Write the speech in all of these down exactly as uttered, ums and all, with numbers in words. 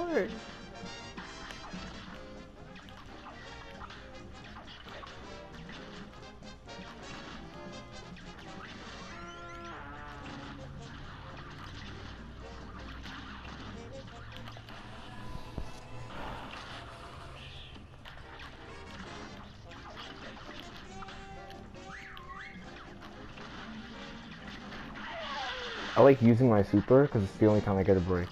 hard. I like using my super because it's the only time I get a break.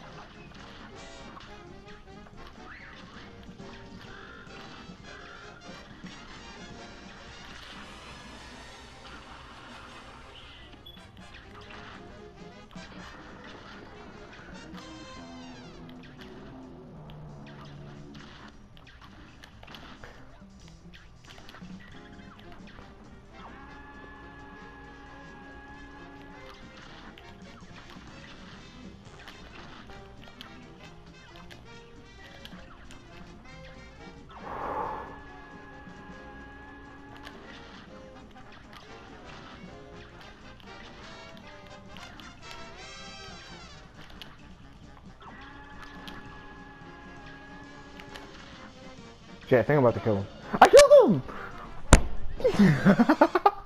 Shit, I think I'm about to kill him. I killed him!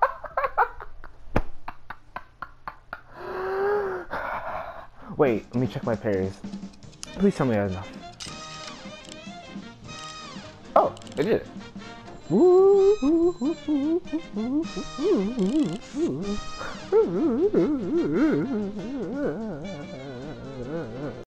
Wait, let me check my parries. Please tell me I have enough. Oh, I did it.